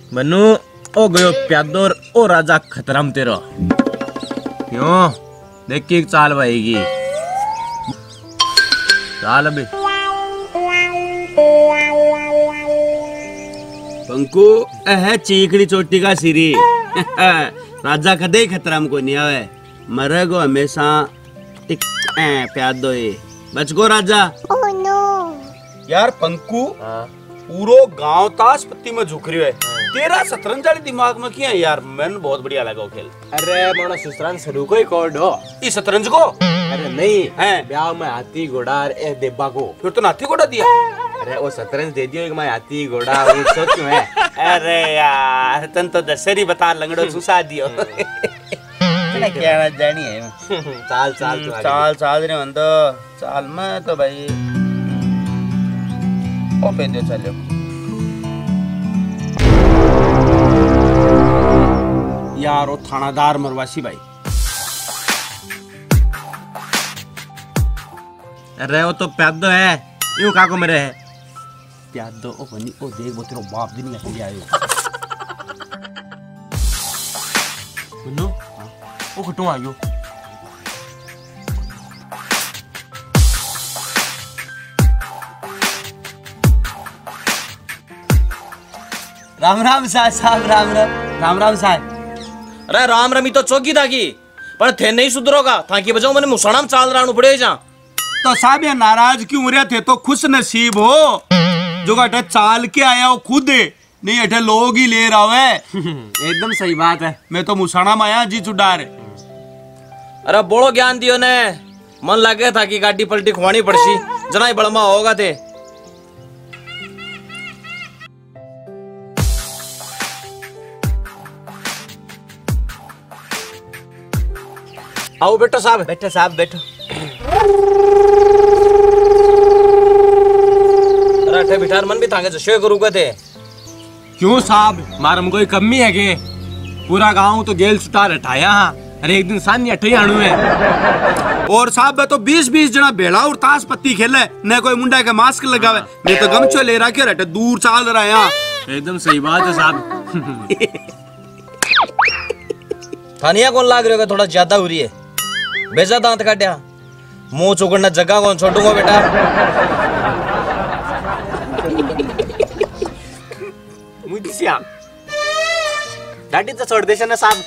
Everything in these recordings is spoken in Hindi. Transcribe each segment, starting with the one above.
मनु ओ गयो प्यादोर ओ राजा खतरम तेरो क्यों देख की चाल भाईगी चाल अभी पंकु है चीकड़ी चोटी का सिरी राजा कदे खतरम को नहीं आवे मरे गो हमेशा टिक प्यादो बच गो राजा। ओह नो यार पंकु पूरो गांव ताश पत्ती में झुक रही है तेरा शतरंज वाली दिमाग में क्या है यार मैंने बहुत बढ़िया लगा वो खेल। अरे मोनो सुसरान शुरू को ही कोड हो इस शतरंज को अरे नहीं है ब्याह में हाथी घोड़ा ए देबा को फिर तो हाथी घोड़ा दिया। अरे वो शतरंज दे दियो एक मैं हाथी घोड़ा वो सब क्यों है। अरे यार तन तो दशहरी बता लंगड़ो सुसा दियो क्या ना जानी है चाल चाल चाल चाल रे बंदो चाल में तो भाई ओ पे दे चलो यार वो थानादार मरवासी भाई। अरे वो तो प्यादो है यूं काको मेरे है प्यादो ओ बनी ओ देख वो तेरो बाप दिन में आयो सुनो ओ कटो आयो राम राम साहब राम राम साहब। अरे राम रमी तो चौकी थाकी पर थे नहीं सुधरोगा थाकी बजाओ मैंने मुसणाम चाल राणू पड़े जा तो साहब ये नाराज क्यों रहे थे तो खुश नसीब हो जो अटे चाल के आया हो खुद नहीं अटे लोग ही ले रहा है। एकदम सही बात है मैं तो मुसणा में आया जी चुडार। अरे बोलो ज्ञान दियो ने मन लगे था कि गाड़ी पलटी खुवानी पड़सी जना ही बड़मा होगा थे। आओ बैठो साहब बैठो अरे बिठार मन भी थांगे जशे करूँगा थे क्यों साहब मारम कोई कमी है के पूरा गांव तो जेल सुटार हटाया अरे एक दिन सानी अठे आणु है और साहब तो 20-20 जना भेड़ा और ताश पत्ती खेले न कोई मुंडा के मास्क लगावे मैं तो गमछो ले रहा के दूर चाल रहा है। एकदम सही बात है साहब। थानिया कौन लाग रहे हो थोड़ा ज्यादा हो रही है बेजा दांत काटिया मुंह चुगड़ना जगह कौन छोड़ूंगा बेटा। मुझे दाढ़ी तो छोड़ देश ना साहब।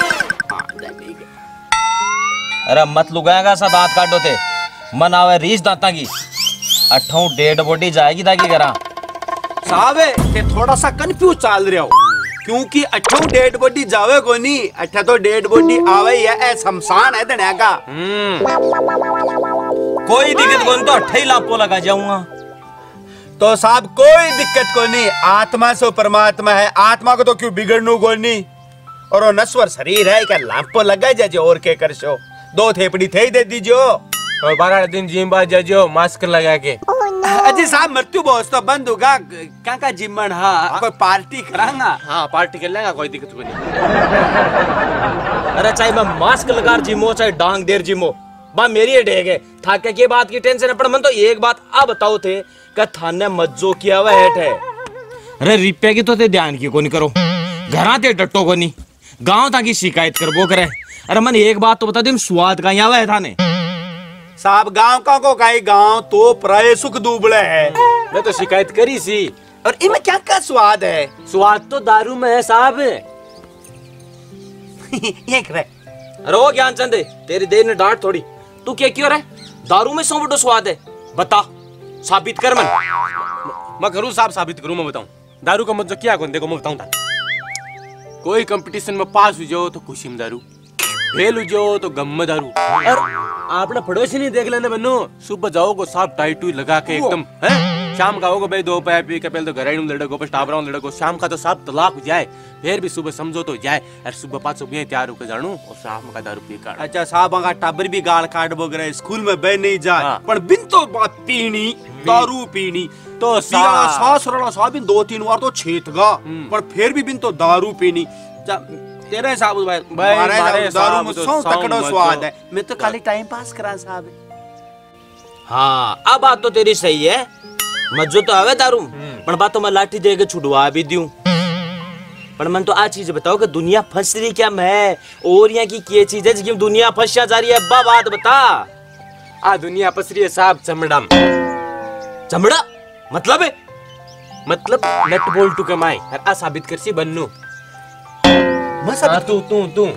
अरे मत लुगाएगा सा दांत काटो थे मन आवे रीस दांता की अठों डेड बॉडी जाएगी ताकि करा साहब ते थोड़ा सा कंफ्यूज चाल रहे हो क्योंकि अठों डेड बॉडी जावे को नहीं अठा तो डेड बॉडी आवे है शमशान है दने का। कोई दिक्कत कौन तो अठे ही लापो लगा जाऊंगा तो साहब कोई दिक्कत को नहीं आत्मा से परमात्मा है आत्मा को तो क्यों बिगड़नू को नहीं और वो नश्वर शरीर है क्या लापो लगा जाजे और क्या कर सो 2 थेपड़ी थे ही दे दीजियो और 12 दिन जिम बाज जाजो मास्क लगा के। अजी साहब मृत्यु बहुत तो बंद होगा का जिम्मन हाँ कोई पार्टी करांगा। हाँ पार्टी कर लेगा कोई दिक्कत नहीं। अरे चाहे मैं मास्क लगा जिमो चाहे डांग देर जिमो बा मेरी है डेग है थाके की बात की टेंशन अपन मन तो एक बात आ बताओ थे कि थाने मज्जो किया हुआ हेट है। अरे रिप्या की तो ते ध्यान की को नहीं करो घरा ते डटो को नहीं गांव था की शिकायत करबो करे। अरे मन एक बात तो बता दे स्वाद का यहाँ है थाने साहब गांव का को काई गांव तो प्राय सुख दुबले है मैं तो शिकायत करी सी और इनमें क्या क्या स्वाद है। स्वाद तो दारू में है साहब। ये करे अरे ओ ज्ञान चंद तेरी देर ने डांट थोड़ी तू क्या क्यों रहे दारू में सौ बड़ो स्वाद है बता साबित कर मन। मैं करूँ साहब साबित करूँ मैं बताऊँ दारू का मतलब क्या कौन देखो मैं बताऊँ था कोई कंपटीशन में पास हो जाओ तो खुशी में दारू फेल हो जाओ तो गम में दारू और आपने पड़ोसी नहीं देख लेने बनो सुबह जाओ को साफ टाइट लगा के एकदम है शाम का होगा भाई 2 पैर पी के पहले तो घर लड़को पर टाबरा लड़को शाम का तो साफ तलाक हो जाए फिर भी सुबह समझो तो जाए और सुबह 5 सुबह तैयार होकर जानू और शाम का दारू पी काट। अच्छा साहब का टाबर भी गाल काट बगरे स्कूल में बह नहीं जाए पर बिन तो बात पीनी दारू पीनी तो सास रड़ा साहब बिन 2-3 बार तो छेतगा पर फिर भी बिन तो दारू पीनी तेरे साहब भाई दारू में सौ तकड़ो स्वाद है मैं तो खाली टाइम पास करा साहब। हाँ अब बात तो तेरी सही है मज्जो तो आवे दारू पर बात तो मैं लाठी दे के छुड़वा भी दूं पर मन तो आ चीज बताओ कि दुनिया फंस रही क्या मैं और यहाँ की चीज है जिसकी दुनिया फंसा जा रही है। अब्बा बात बता। आ दुनिया फंस रही है साहब चमड़ा में। चमड़ा मतलब है? मतलब नट बोल्ट टू कमाए और आ साबित कर सी बन्नू। तू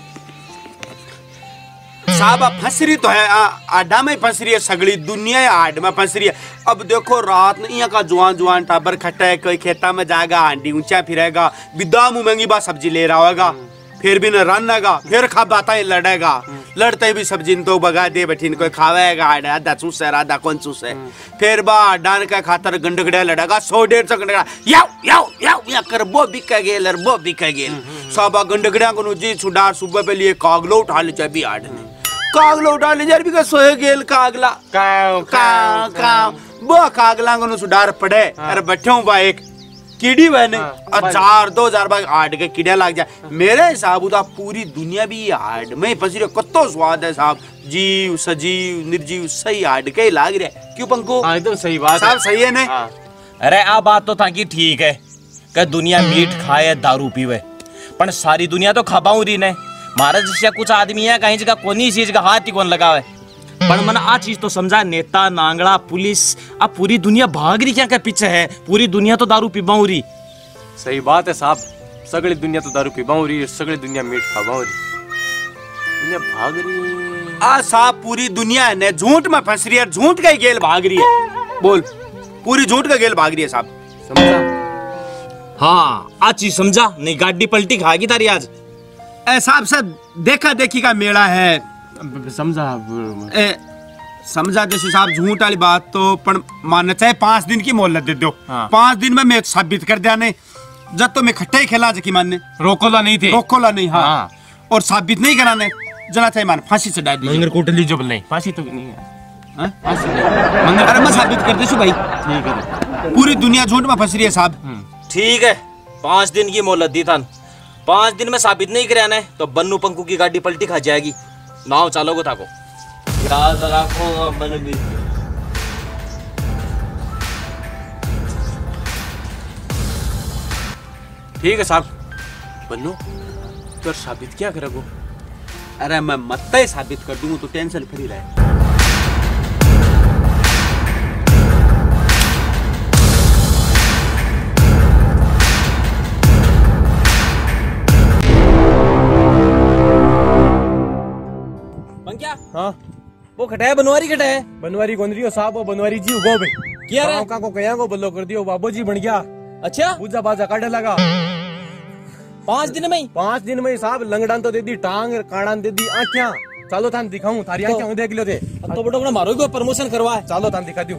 साहब फंस रही तो है आडा में फंस रही है, सगली दुनिया आड में फंस रही है। अब देखो रात में यहाँ का जुआन जुआन टाबर खट्टा है, कोई खेता में जाएगा हांडी ऊंचा फिरेगा, बिदा मुंह महंगी बात सब्जी ले रहा होगा, फिर भी न रनेगा, फिर खा बाता ही लड़ेगा, लड़ते भी सब्जी तो बगा दे बैठी कोई खावेगा आधा चूस है आधा कौन चूस है, फिर बा डान का खातर गंडगड़ा लड़ेगा 100-150 गंडगड़ा याव याव याव या कर वो बिका गेल और वो बिका गेल सब गंडगड़ा को जी छुडार सुबह पे लिए कागलो उठा ले चाबी आड़ ने कागलो उठा ले जार भी का सोए गेल कागला काव काव काव वो कागला को सुधार पड़े अरे बैठे हूँ बा एक कीड़ी बने 1000-2000 बार आड़ के कीड़े लग जाए। मेरे हिसाब उदा पूरी दुनिया भी आड़ में फंसी रही, कत्तो स्वाद है साहब, जीव सजीव निर्जीव सही आड़ के ही लाग रहे। क्यों पंकु? एकदम सही बात साहब सही है ने? अरे आ बात तो था कि ठीक है कि दुनिया मीट खाए दारू पीवे, पर सारी दुनिया तो खाबाऊ रही ने। महाराज जैसे कुछ आदमी है कहीं जगह कोनी चीज का हाथ ही कौन लगावे। पर मन आ चीज तो समझा, नेता नांगड़ा पुलिस अब पूरी दुनिया भाग रही क्या के पीछे है, पूरी दुनिया तो दारू पीबाऊ रही। सही बात है साहब, सगली दुनिया तो दारू पीबाऊ रही, सगली दुनिया मीट खाबाऊ रही, दुनिया भाग रही आ साहब पूरी दुनिया है ने झूठ में फंस रही है, झूठ का ही गेल भाग रही है। बोल पूरी झूठ का गेल भाग रही है साहब, समझा? हाँ आ चीज समझा, नहीं गाड़ी पलटी खाएगी तारी आज। साहब सब देखा देखी का मेला है, समझा? समझा जैसे साहब झूठ वाली बात तो पर मानना चाहे 5 दिन की मोहलत दे दो। हाँ। 5 दिन में मैं साबित कर दिया नहीं, जब तो मैं खट्टा ही खेला जकी मानने रोकोला नहीं थे, रोकोला नहीं। हाँ। और साबित नहीं कराने जना चाहे मान फांसी चढ़ा दी मंगर कोटली जो नहीं फांसी तो नहीं है। मंगर अरे मैं साबित कर दे भाई। ठीक है पूरी दुनिया झूठ में फंस रही है साहब। ठीक है 5 दिन की मोहलत दी था, 5 दिन में साबित नहीं कराना तो बन्नू पंकु की गाड़ी पलटी खा जाएगी। नाव चालोगे था को याद रखो बन भी। ठीक है साहब, बन्नू तो साबित क्या करोगे? अरे मैं मत ही साबित कर दूंगा तो टेंशन फ्री रहे। हाँ वो खटाया बनवारी खटाया बनवारी कौन रही हो साहब? वो बनवारी जी उगो बे क्या रे? का को कया को बल्लो कर दियो, बाबू जी बन गया। अच्छा पूजा बाजा काटे लगा 5 दिन में ही? 5 दिन में ही साहब, लंगड़ान तो दे दी टांग, काड़ान दे दी आँखियां। चलो थान दिखाऊं थारी आँखें देख लो थे। अब तो बड़ो मारो को प्रमोशन करवा है। चलो थान दिखा दूं।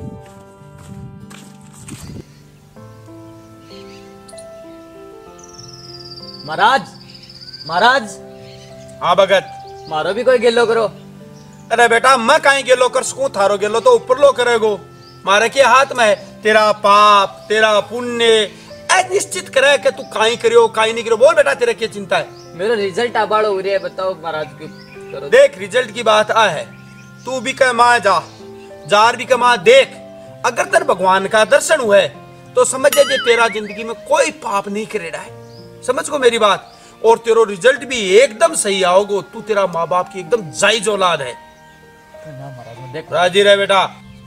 महाराज महाराज। हाँ भगत मारो भी कोई गेलो करो। अरे बेटा मैं कहीं गेलो कर सकूं, थारो गेलो तो ऊपर लो करेगो, मारे के हाथ में है। तेरा पाप तेरा पुण्य निश्चित करे कि तू काई करियो काई नहीं करियो। बोल बेटा तेरे क्या चिंता है? मेरा रिजल्ट आबाड़ हो रहा है, बताओ महाराज क्यों करो। देख रिजल्ट की बात आ है, तू भी कमा जा जार भी कमा। देख अगर तेरे भगवान का दर्शन हुआ है तो समझ जा तेरा जिंदगी में कोई पाप नहीं करेगा है, समझ को मेरी बात। और तेरा रिजल्ट भी एकदम सही आओगो, तू तेरा माँ बाप की एकदम जायज औलाद है। राजी रहे बेटा।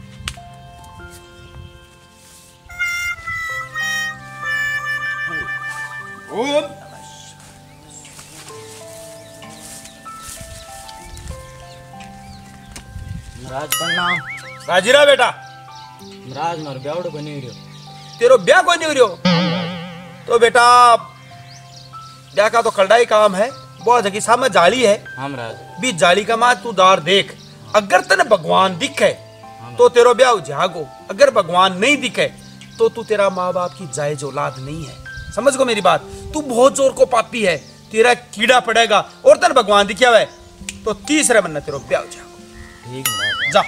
महाराज प्रणाम। राजी रहे बेटा। महाराज मारो ब्याह बनी रहो। तेरो ब्याह कोई नहीं हो रही तो बेटा ब्याह का तो कड़ाई काम है, बहुत जगह सामने जाली है। हाँ महाराज। भी जाली का माँ तू दार देख, अगर तेरे भगवान दिखे तो तेरा ब्याह जागो, अगर भगवान नहीं दिखे तो तू तेरा माँ बाप की जायज औलाद नहीं है, समझ को मेरी बात। तू बहुत जोर को पापी है, तेरा कीड़ा पड़ेगा। और तेरे भगवान दिखा हुआ है तो तीसरे महीने तेरा ब्याह जागो। ठीक है जा।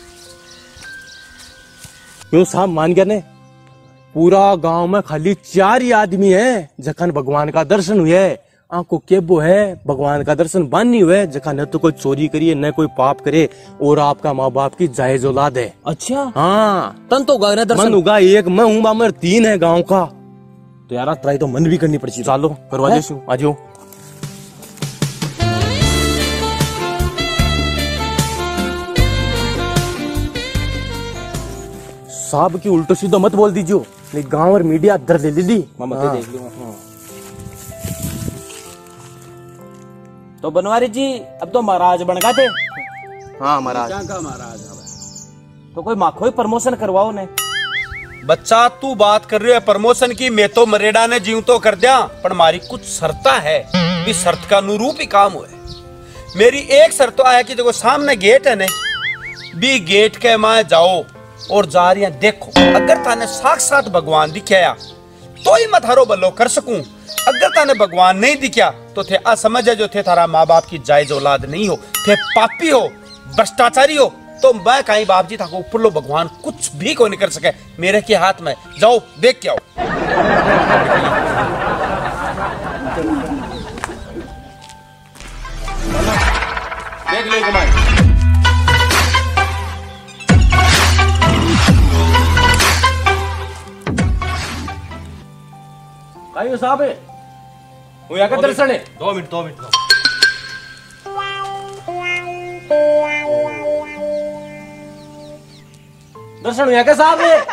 क्यों साहब मान गया ने? पूरा गांव में खाली 4 ही आदमी है जखन भगवान का दर्शन हुए। आंखों केबो है भगवान का दर्शन बन नहीं हुए, जखन न तो कोई चोरी करिए न कोई पाप करे और आपका माँ बाप की जायज औलाद है। अच्छा हाँ तन तो उगा दर्शन मन उगा एक मैं हूँ, 3 है गांव का। तो यार ट्राई तो मन भी करनी पड़ती। चलो करवा हैं? देशु आ जाओ। साहब की उल्टो सीधो मत बोल दीजियो, नहीं गांव और मीडिया दर ले ली। मैं मत देख लूंगा। तो बनवारी जी अब तो महाराज बन गए थे। हाँ महाराज। तो कोई माखो ही प्रमोशन करवाओ ने। बच्चा तू बात कर रहे है प्रमोशन की, मैं तो मरेडा ने जीव तो कर दिया, पर हमारी कुछ शर्ता है, भी शर्त का अनुरूप ही काम हुए। मेरी एक शर्त तो आया कि देखो सामने गेट है ने, भी गेट के माए जाओ और जा रही देखो, अगर थाने साक्षात भगवान दिखाया तो ही मैं थारो बल्लो कर सकूं, अगर थाने भगवान नहीं दिखा तो थे असमझ है, जो थे थारा माँ बाप की जायज औलाद नहीं हो, थे पापी हो, भ्रष्टाचारी हो, तो मैं कहीं बाप जी था को ऊपर लो भगवान कुछ भी को नहीं कर सके मेरे के हाथ में। जाओ देख के आओ। देख लो कुमार। आइयो साहब है वो यहाँ का दर्शन है। 2 मिनट। दर्शन यहाँ का साहब है।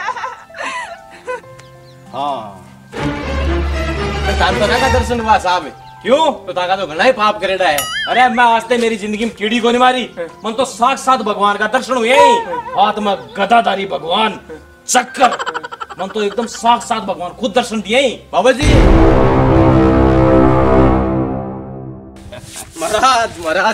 हाँ तान तो ना का दर्शन हुआ साहब है। क्यों? तो ताका तो घना ही पाप करेड़ा है। अरे मैं आज तक मेरी जिंदगी में कीड़ी को नहीं मारी, मन तो साक्षात भगवान का दर्शन हुए ही। हाथ में गदाधारी भगवान, चक्कर, मन तो एकदम साक्षात भगवान खुद दर्शन दिए ही। बाबा जी महाराज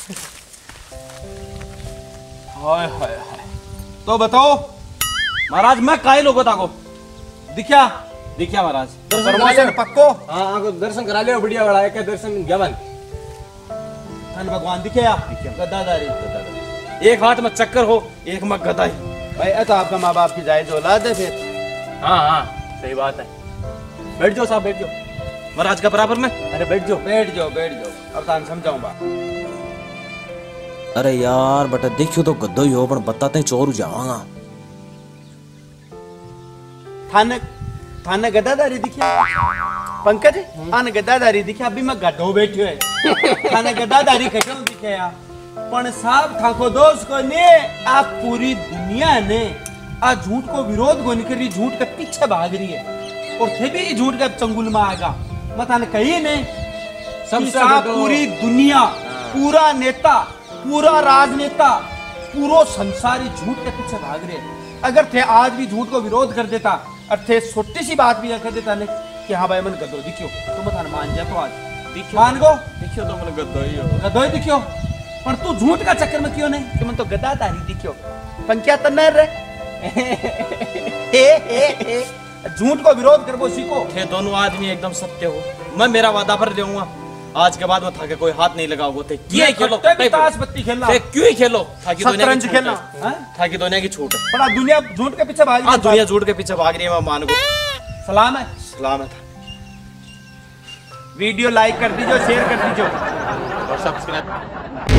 हाय हाय हाय। तो बताओ महाराज मैं काहे लोगों ताको दिखा महाराज। प्रमोशन पक्को हाँ दर्शन करा लियो बढ़िया बड़ा है क्या दर्शन ज्ञापन धन भगवान दिखया गद्दादारी। एक हाथ में चक्कर हो, एक में गदा ही। भाई तो आपका माँ बाप की जायज औलाद है फिर। हाँ सही बात है। बैठ जाओ साहब बैठ जाओ महाराज का बराबर में। अरे बैठ जाओ। अब तान समझाऊं बात। अरे यार बटा देखियो तो गद्दो ही हो, पर बताते चोर जावांगा। थाने गद्दादारी दिखा पंकज, आने गद्दादारी दिखा, अभी मैं गड्ढो बैठो है। थाने गद्दादारी कटो दिखाया, पण साहब थाको दोस्त को ने आप पूरी दुनिया ने आ झूठ को विरोध को नहीं कर रही, झूठ के पीछे भाग रही है, और थे भी झूठ के चंगुल में आएगा। मैं थाने कही ने सबसे पूरी दुनिया, पूरा नेता, पूरा राजनेता, पूरा संसारी झूठ के पीछे भाग रहे। अगर थे आज भी झूठ को विरोध कर देता और थे छोटी सी बात भी कह देता ने कि हाँ भाई मन गद्दो दिखियो, तो मैं मान जा तो आज दिखियो, मान गो देखियो तो मैंने गद्दो ही हो। गद्दो ही दिखियो, पर तू झूठ का चक्कर में क्यों नहीं कि मन तो गद्दाधारी दिखियो। पंक्या तन्नर रे झूठ को विरोध करबो सीखो। थे दोनों आदमी एकदम सत्य हो, मैं मेरा वादा पर रहूंगा। आज के बाद में था के कोई हाथ नहीं लगाओगे थे। क्यों खेलो ताश पत्ती खेलना, क्यों ही खेलो, ताकि दुनिया की शतरंज खेलना, ताकि दुनिया की छूट है। बड़ा दुनिया झूठ के पीछे भाग हाँ दुनिया झूठ के पीछे भाग रही है, मैं मान गो। सलाम है। सलामत है। वीडियो लाइक कर दीजिए, शेयर कर दीजिए और सब्सक्राइब